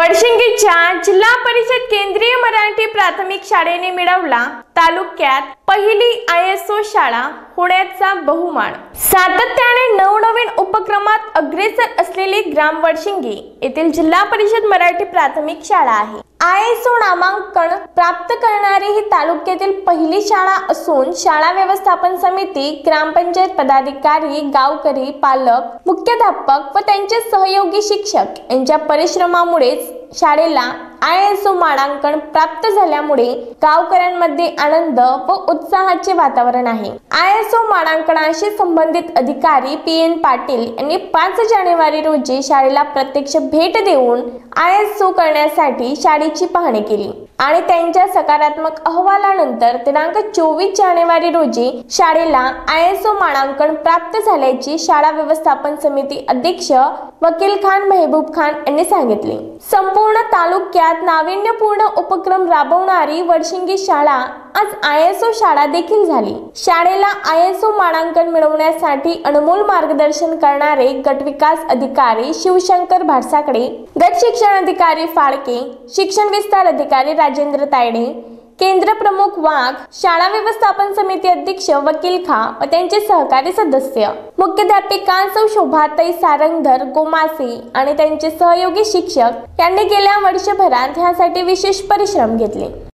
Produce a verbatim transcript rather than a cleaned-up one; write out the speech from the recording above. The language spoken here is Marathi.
वर्शिंगीच्या जिल्हा परिषद केंद्रीय मराठी प्राथमिक शाळेने मिळवला तालुक्यात पहिली आय एस ओ शाळा होण्याचा बहुमान। सातत्याने नवनवीन उपक्रमात अग्रेसर असलेली ग्राम वर्शिंगी येथील जिल्हा परिषद मराठी प्राथमिक शाळा आहे। आय एस ओ नामांकन प्राप्त करणारी ही तालुक्यातील पहिली शाळा असून शाळा व्यवस्थापन समिती, ग्रामपंचायत पदाधिकारी, गावकरी, पालक, मुख्याध्यापक व त्यांचे सहयोगी शिक्षक यांच्या परिश्रमामुळे शाळेला आय एस ओ मानांकन प्राप्त झाल्यामुळे गावकऱ्यांमध्ये आनंद व उत्साहाचे वातावरण आहे। आय एस ओ मानांकनाशी संबंधित अधिकारी पी एन पाटील यांनी पाच जानेवारी रोजी शाळेला प्रत्यक्ष भेट देऊन आय एस ओ करण्यासाठी शाळेची पाहणी केली आणि त्यांच्या सकारात्मक अहवालानंतर दिनांक चोवीस जानेवारी रोजी शाळेला आय एस ओ मानांकन प्राप्त झाल्याची शाळा व्यवस्थापन समिती अध्यक्ष वकील खान महबूब खान यांनी सांगितले। संपूर्ण तालुक्यात नाविन्यपूर्ण उपक्रम राबवणारी वर्शिंगी शाळा आज आय एस ओ शाळा देखील झाली। शाळेला आय एस ओ मानांकन मिळवण्यासाठी अनमोल मार्गदर्शन करणारे गट विकास अधिकारी शिवशंकर भाटसाकडे, गट शिक्षण अधिकारी फाळके, शिक्षण विस्तार अधिकारी राजेंद्र तायडे, केंद्र प्रमुख वाघ, शाळा व्यवस्थापन समिती अध्यक्ष वकील खा व त्यांचे सहकारी सदस्य, मुख्याध्यापिका सौ शोभाताई सारंगधर गोमासे आणि त्यांचे सहयोगी शिक्षक यांनी गेल्या वर्षभरात ह्यासाठी विशेष परिश्रम घेतले।